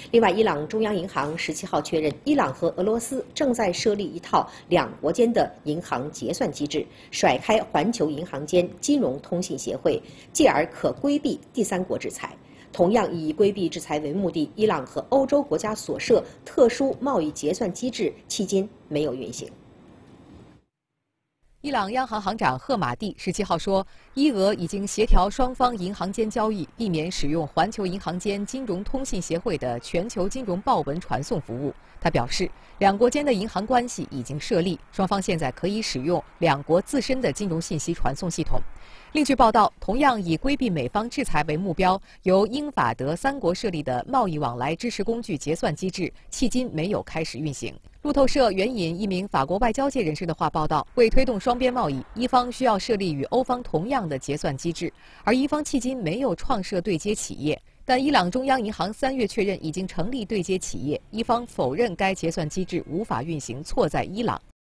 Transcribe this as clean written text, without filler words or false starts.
另外，伊朗中央银行17号确认，伊朗和俄罗斯正在设立一套两国间的银行结算机制，甩开环球银行间金融通信协会，继而可规避第三国制裁。同样以规避制裁为目的，伊朗和欧洲国家所设特殊贸易结算机制迄今没有运行。 伊朗央行行长赫马蒂17号说，伊俄已经协调双方银行间交易，避免使用环球银行间金融通信协会的全球金融报文传送服务。他表示，两国间的银行关系已经设立，双方现在可以使用两国自身的金融信息传送系统。另据报道，同样以规避美方制裁为目标，由英法德三国设立的贸易往来支持工具结算机制，迄今没有开始运行。路透社援引一名法国外交界人士的话报道，为推动双边贸易，伊方需要设立与欧方同样的结算机制，而伊方迄今没有创设对接企业。但伊朗中央银行3月确认已经成立对接企业，伊方否认该结算机制无法运行，错在伊朗。